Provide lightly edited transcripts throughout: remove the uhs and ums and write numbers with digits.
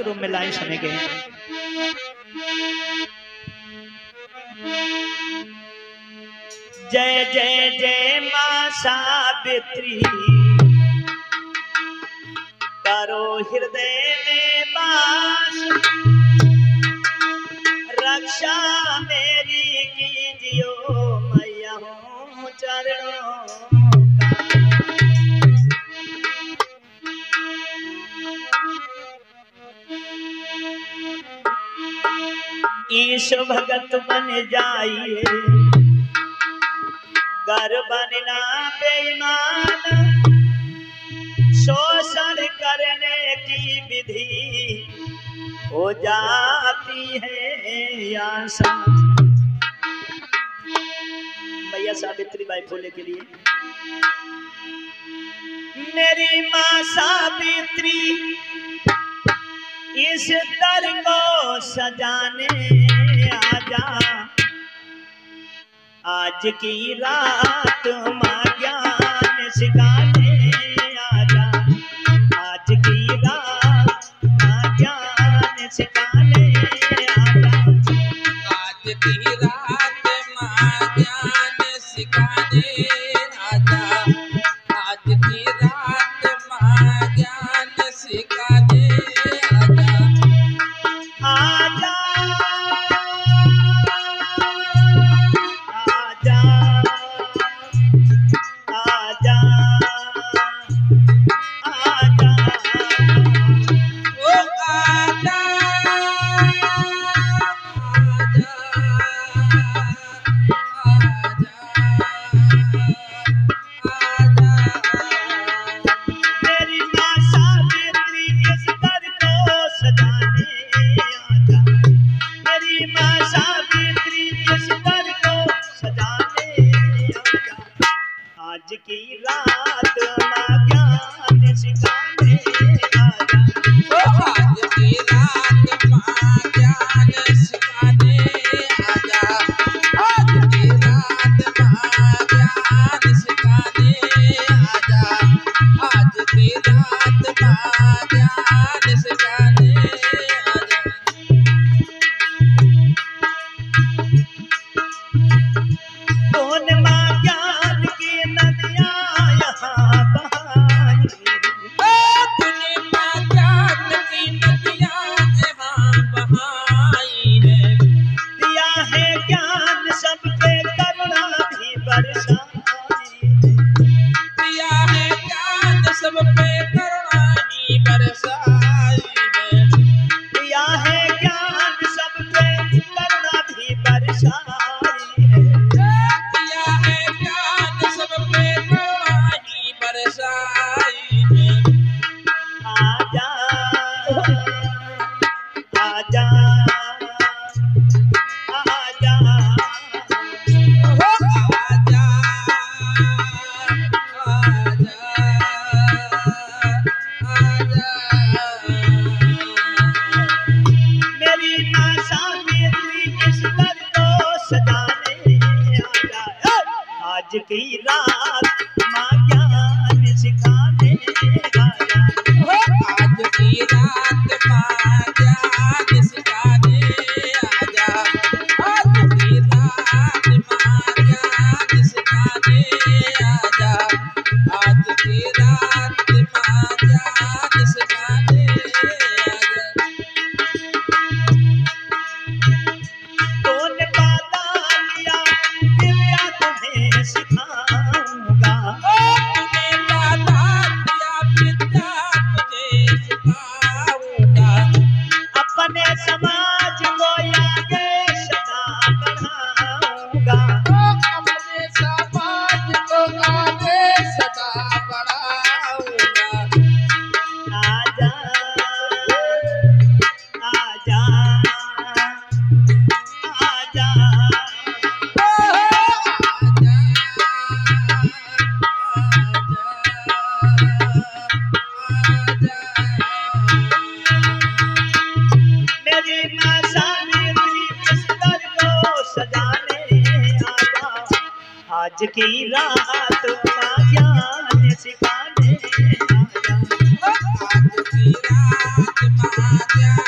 के रूप में लाइन सुनेंगे। जय जय जय मां सावित्री, करो हृदय में वास, रक्षा मेरी कीजियो मैया हूँ चरणों ईश भगत बन जाइए, घर बनना बेईमान, शोषण करने की विधि हो जाती है आसान। मैया सावित्री बाई फूले के लिए मेरी माँ सावित्री इस दर को सजाने आजा, आज की रात माँ ज्ञान सिखाने आजा, आज की रात माँ ज्ञान सिखाने आजा, आज की रात माँ ज्ञान सिखाने आजा, आज की रात माँ ज्ञान सिखाने आजा, आजा आजा आजा ओ आजा मेरी माँ सावित्री इस दर को सजाने आजा, मेरी माँ सावित्री इस दर को सजाने आजा, आज की रात माँ ज्ञान सिखाने आजा, आज की रात माँ ज्ञान सिखाने आजा, आज की रात माँ ज्ञान सिखाने आजा, आज की रात माँ ज्ञान सिखाने आजा। कौन माँ ज्ञान की नदियाँ यहाँ बहाई, तूने माँ ज्ञान की नदियाँ यहाँ बहाई है, दिया है ज्ञान सब पे करुणा भी बरसाई, दिया है ज्ञान सब पे करुणा ही बरसाई है, दिया है ज्ञान सब पे करुणा भी बरसाई है, दिया है ज्ञान सब पे करुणा ही बरसाई है। आजा आजा आजा ओ आजा आजा मेरी माँ सावित्री इस दर को सजाने आजा, आज की रात माँ ज्ञान सिखाने आजा, आज की रात माँ ज्ञान सिखाने आजा, आज की रात माँ ज्ञान सिखाने आजा, आज की रात माँ ज्ञान सिखाने आजा। कौन वादा किया दिव्या तुम्हें सिखाऊंगा, तूने वादा किया विद्या तुझे सिखाऊंगा, अपने समाज को आगे सदा बढ़ाऊंगा, अपने समाज को आगे सदा बढ़ाऊंगा। आजा आजा आजा मेरी माँ सावित्री इस दर को सजाने आजा, आज की रात माँ ज्ञान सिखाने आजा, आज की रात माँ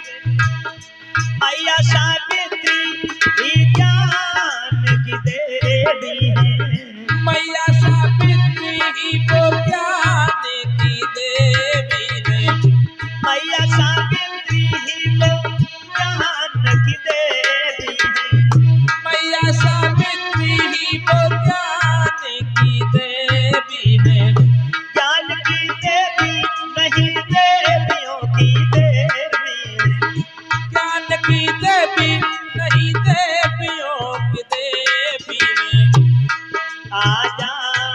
मैया सावित्री ही ज्ञान की देवी है। मैया सावित्री ही तो ज्ञान की देवी है। मैया सावित्री ही तो ज्ञान की देवी है। मैया सावित्री ही तो ज्ञान की देवी है। ज्ञान की देवी नहीं देवियों की देवी है। ज्ञान की देवी नहीं देवियों की देवी है। आजा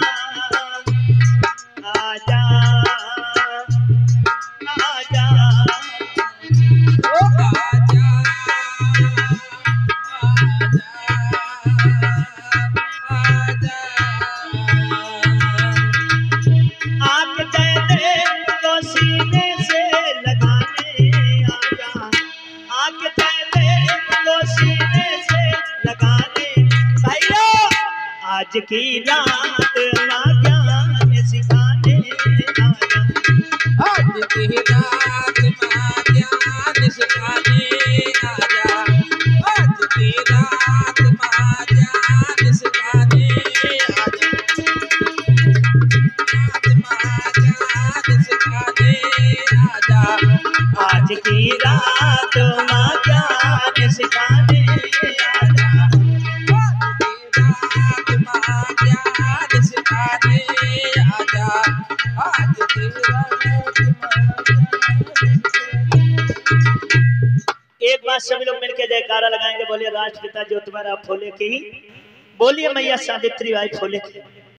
आजा आजा ओ आजा आजा आग जयदेव को सीने से लगाने आजा। आग जयदेव को सीने से लगाने भाइयों आज की रात माँ ज्ञान सिखाने आजा। आज की रात माँ ज्ञान सिखाने आजा। आज की रात माँ ज्ञान सिखाने आजा। रात माँ ज्ञान सिखाने आजा। आज की रात माँ ज्ञान सिखाने आजा। आज की रात माँ ज्ञान सिखाने आजा। आज की रात एक बार सभी लोग मिलकर जयकारा लगाएंगे। बोलिए राष्ट्रपिता ज्योतिबा फूले की, बोलिए मैया सावित्री बाई फूले की।